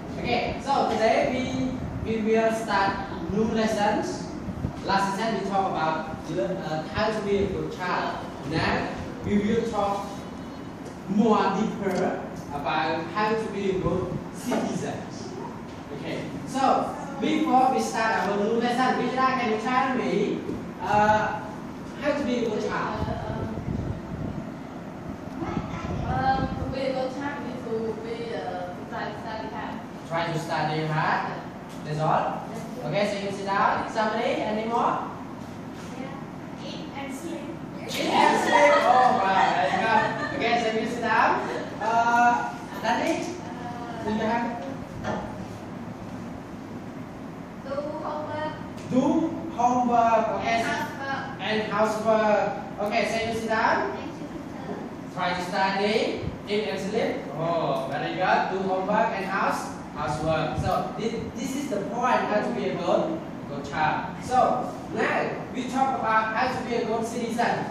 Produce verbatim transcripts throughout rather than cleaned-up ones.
Okay, so today we we will start new lessons. Last session we talked about uh, how to be a good child. Now we will talk more deeper about how to be a good citizen. Okay, so before we start our new lesson, Vijay, can you tell me uh, how to be a good child? Um, to be a good child, we need to be uh, try to study hard. Try to study hard. That's all. Okay, so you sit down. Somebody, any more? Yeah. Eat and sleep. Eat and sleep. Oh, wow, very good. Okay, so you sit down. Uh, Danny, do you have? Do homework. Do homework. Okay. And housework. And housework. Okay, so you sit down. Try to study. Eat and sleep. Oh, very good. Do homework and house housework. So this, this is the point how to be a good good child. So now we talk about how to be a good citizen.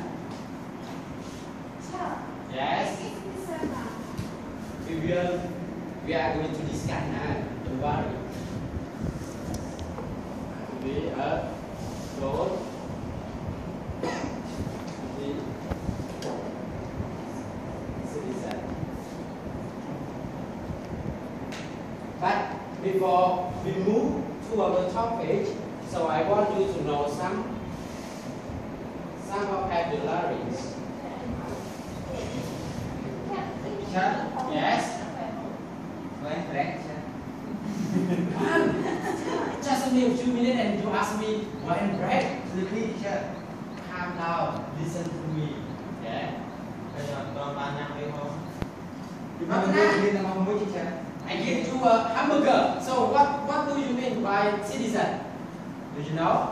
Yes. We will we are going to discuss now. Don't worry. Be a good citizen. But before we move to our topic, so I want you to know some some vocabularies. Yes. Just a few two minutes and you ask me when break. Calm down. Listen to me. Yeah. I give you a hamburger. So what what do you mean by citizen? Do you know?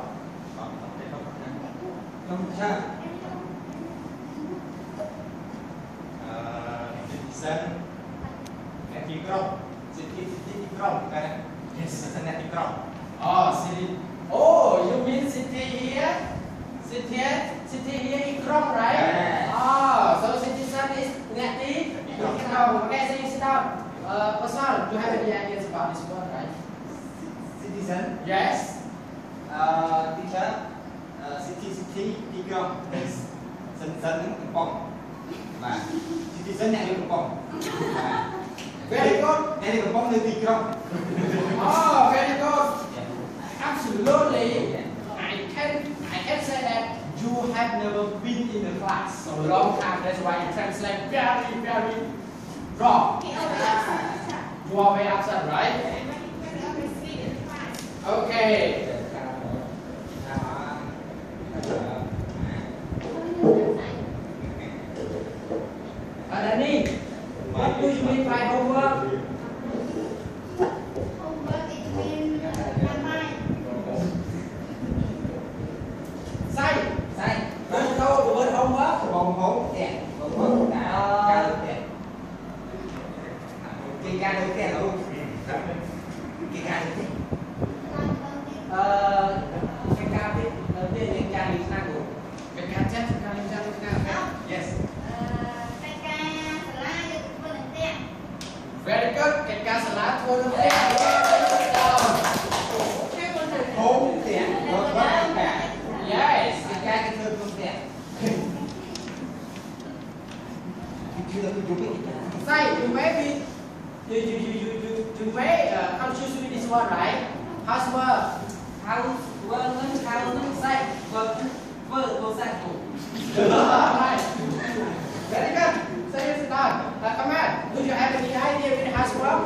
Citizen Neti Krop City Krop kan? Yes, Neti Krop. Oh, city. Oh, you mean city here? City here? City here in Krop, right? Yes. Oh, so citizen is Neti Krop. Okay, so you sit down. Uh, Pascal, you have any ideas about this word, right? Citizen. Yes. Uh, teacher. Uh, city city Krop. Yes. Dân dân Kampong. Nah, citizen yang di Kampong. Very good. Yang di Kampong Neti Krop. Oh, very good. Absolutely. I can I can say that you have never been in the class so long time. That's why you translate very very wrong. You are very upset, right? Okay. Uh, Danny, what do you mean by homework? Homework it means my mind. Sai, sai. Do you know the word homework? Bông hố tiền, bông hố cả ca được tiền. Cái ca được tiền luôn. Cái ca được tiền. Ờ, cái ca biết đầu tiên những ca đi sang ngủ. Cái ca chết ca đi sang ca. Yes. Very good. Cái ca salad thua được tiền. Hố tiền, bông hố cả. Yes. Cái ca cái thơ không tiền. Chưa được cái cái Say, you may be, you you you you you you may uh, confuse with this one, right? Housework, housework, housework. Say, work, work, work, say. Right. Very good. So you sit down. Uh, come on. Do you have any idea with housework?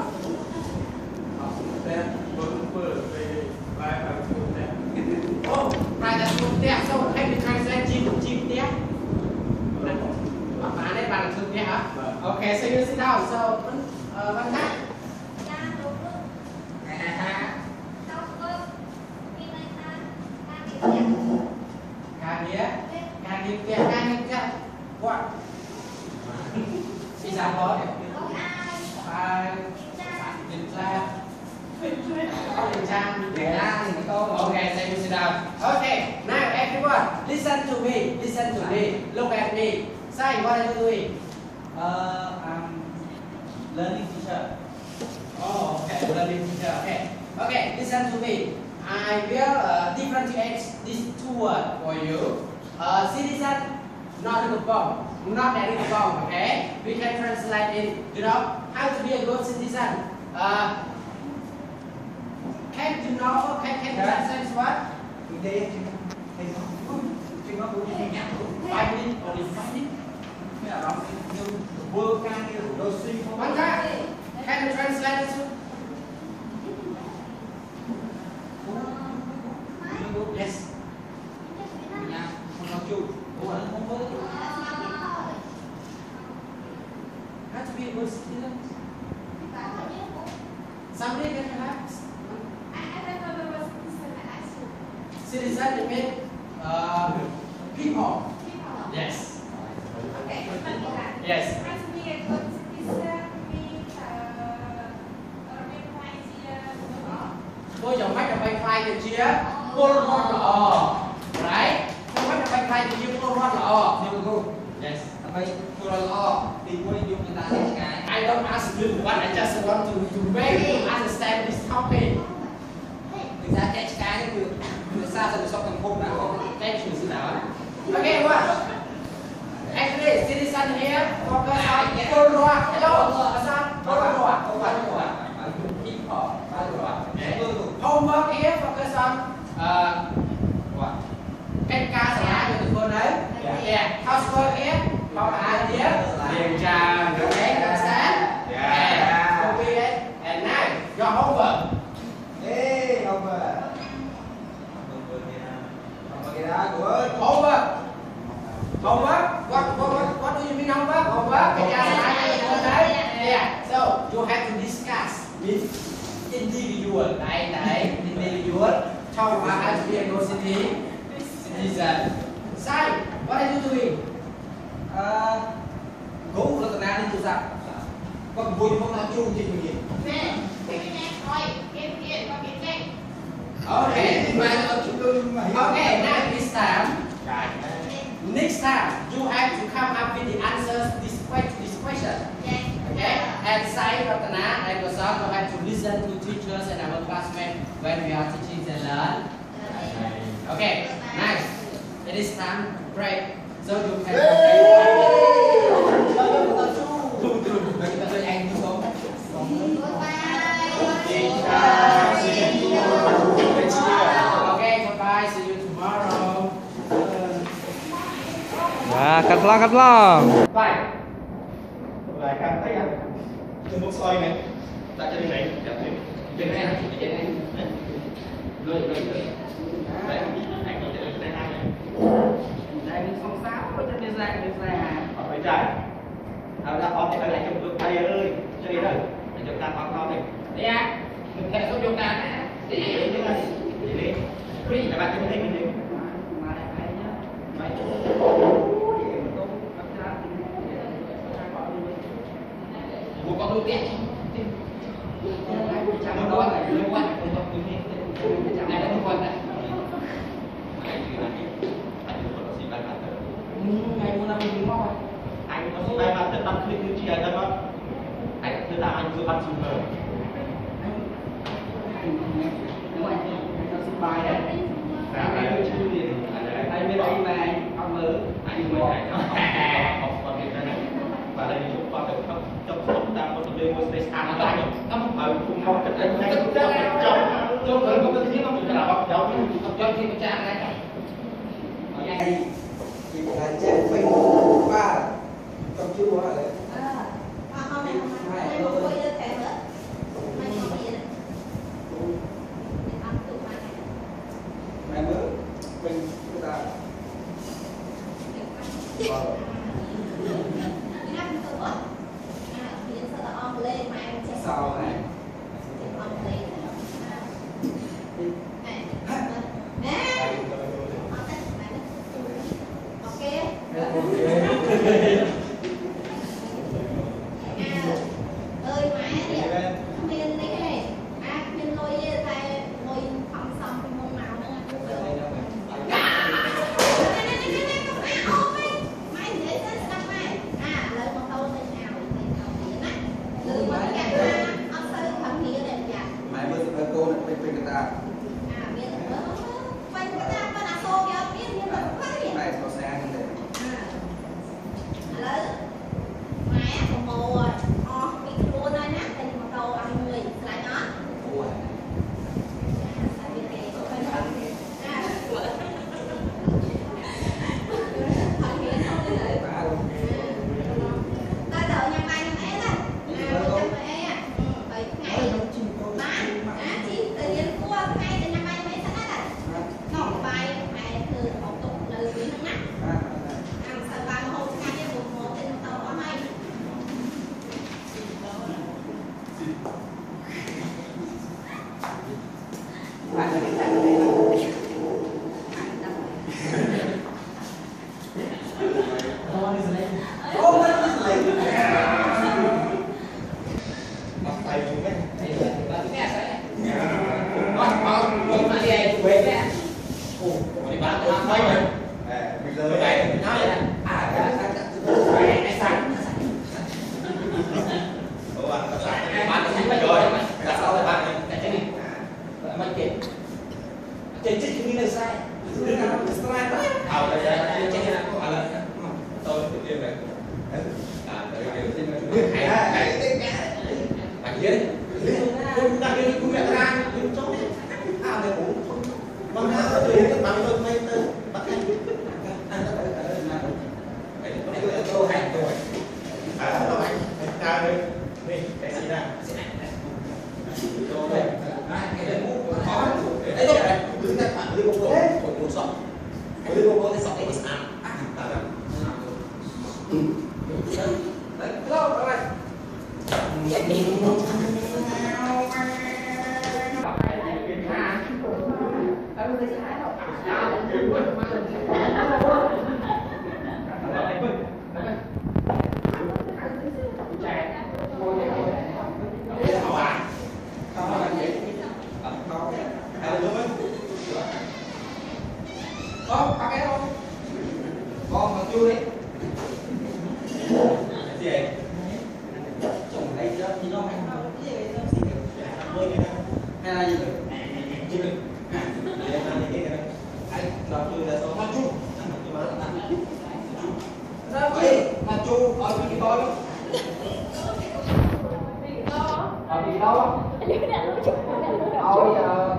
Oh, right. That's good. There. So let me translate. Gym, gym there. Bạn ấy bạn thực nhé hả? Okay, so you sit down. So, uh, Văn Thác. Ca đĩa, ca đĩa, ca đĩa, ca what? Đi ra đó để ai kiểm tra, kiểm tra để ra thì có. Okay, so you sit down. Okay, now everyone, listen to me, listen to me, look at me. Say, what are you doing? Uh, I'm learning teacher. Oh, okay. Will be teacher. Okay. Okay. Listen to me. I will uh, differentiate these two words for you. Uh, citizen, not a bomb, not a bomb. Okay. We can translate it. You know how to be a good citizen. Uh, can you know? Can can you translate what? Five minutes only five minutes. One time. Can you translate it? Yes. How to be a good citizen? Somebody can have. Citizen means uh, people. Yes. Okay. Yes. Cô dùng mấy đồng bay khai được chia, cô luôn luôn lọ, right? Cô mấy đồng bay khai được chia, cô luôn luôn lọ. Yes. Bây cô lo thì cô dùng người ta cái I don't ask you what, I just want to to make you understand this topic. người ta cái cái nó được người xa rồi sau thành công đã Thank you, xin lỗi. Okay, what? Actually, citizen here focus on cô luôn. Hello, sao? Cô luôn. không phải không phải Homework here focus on uh, cách ca xã cho tụi cô đấy. Yeah. Housework here không ai here. Điều tra, okay, understand? Yeah. Copy it. And now your homework. Hey, homework. Homework. Homework. What what what do you mean homework? Homework. Cách ca xã cho tụi cô đấy. Yeah. So you have to discuss with individual, đấy, đấy, individual. Talk about how to be a good citizen. Sai, what are you doing? Cố là tụi nào đi tụi sao? Có vui không nào chung gì gì? Nè, cái này thôi, em kia có cái này. Okay, okay, now this time, next time you have to come up with the answers this question, this question. Okay, and Sai, Ratana, and Gosam will have to listen to teachers and our classmates when we are teaching and learn. Okay, nice. It is time to break, so you can okay, goodbye. See you tomorrow. Và cắt lo cắt lo. Bye. Lại càng thấy à? Trên một soi này, đặt trên này, đặt trên trên này, trên này, lôi lôi lôi. Đấy, anh nhìn thấy đây hai này. Đây không sao, có trên đây ra, đây ra. Ở bên trái. À, ra con thì phải lại chụp được tay ơi, cho đi rồi. Để chụp tan con con này. Đi à? Mình thể không dùng tan. Đi đi đi đi đi. Đi, các bạn chụp hình đi. Mà lại phải nhá. Mày một con đôi tiền chẳng đó là liên quan này là liên quan này ngày mua năm mình ngon Anh có số bài mà tất đăng click như chị anh đó. Anh thứ là anh vừa bắt chụp rồi. nếu anh nó xin bài đấy anh chưa liền anh biết đi mà ông mới Anh mới này nó học qua việc này. Và đây chụp qua được không? Trong số ta có một đêm một space ăn đó. Không phải cùng học cái này này cũng trong trong trong người có cái thứ nó cũng là học trong cho khi cha này đây thì là trên Facebook ba trong chú hóa đấy. Mày mới mình chúng ta sau này Nè. Ok. Có bắt cái không? Con mà chui đi. Gì vậy? Chồng lấy cho thì nó hay nó cái gì nó xí được. Hay là gì vậy? Chui đi. Để ăn cái này. Ai cho chui là số chui. Ra đi, mà chui ở cái to đó. Ở cái to. Ôi giờ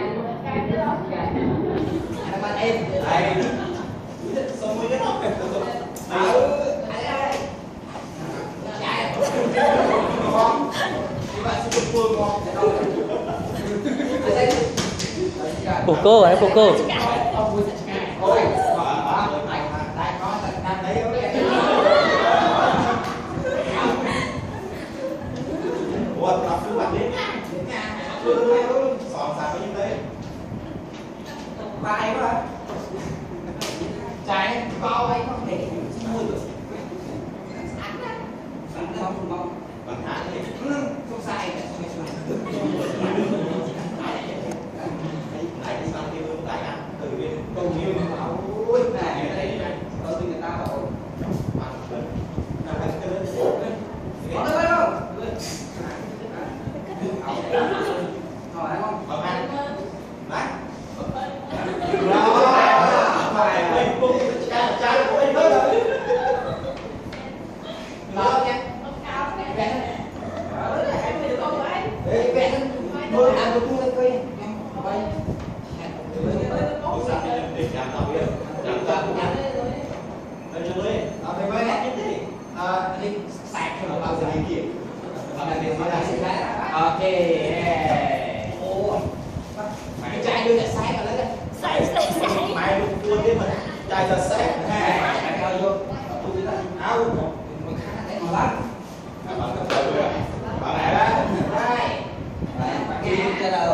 bạn em đây xong mới nó ngon thì bạn sẽ được ngon Phụ cô ấy, phụ cô. ôi đây có đang đấy ủa tập cứ bạn đến sòn sạc như thế bài quá trái bao anh không thể mua được sẵn á sẵn không không không bằng tháng thì không sai cả không sai lại đi sang kia luôn tại ăn từ bên cầu nhiêu bảo ôi này đây này đầu tiên người ta bảo bằng lớn là phải cái lớn có được không hỏi không bằng ăn đấy bài lên cung cha cha của anh hết rồi lo nha vẹn đấy vẹn mưa ăn được cung lên quay quay không sao để làm tao biết làm tao cũng ăn đây cho tôi à phải quay hết chứ à đi sạch cho nó bao giờ đi kịp và đặc biệt là sẽ là ok ôi cái chai đưa cả sai cả lấy sai sai sai mày luôn cái mình chai là sai mày cao vô áo mình khá thấy mà lắm bạn tập tự rồi bạn này đó đây bạn kia cho đâu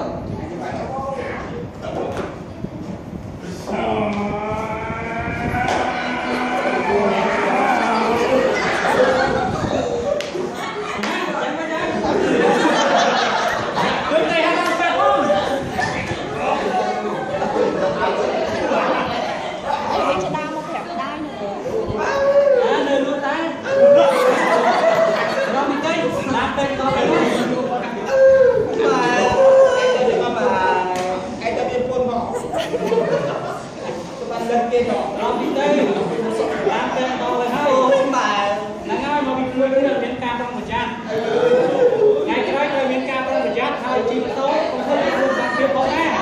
lên kia rồi làm đi đây làm tên to lên hai bốn bài là ngay mà mình nuôi cái là miếng cam trong một trang ngay cái đó là miếng cam trong một trang hai chín tốt không thôi thì không làm việc có nghe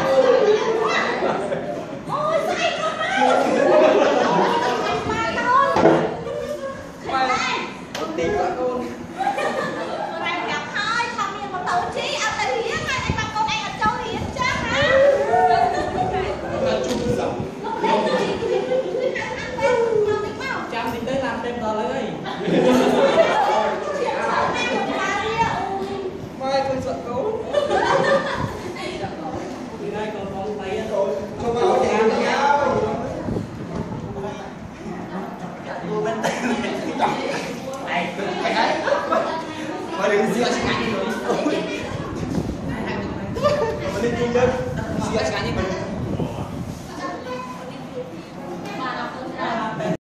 ôi sai không mai thôi mai tiền của con bạn gặp hai thằng miệng một tàu chí ăn tay hiến hay anh bằng con anh ở châu hiến chắc hả là chung rộng chăm thì tới làm thêm tờ lấy đây mai con sợ cấu từ đây còn con tay rồi cho vào có thể ăn nhau mua bên tay này phải đấy mà đừng dựa sang đi rồi mà đừng chung đơn dựa sang đi mình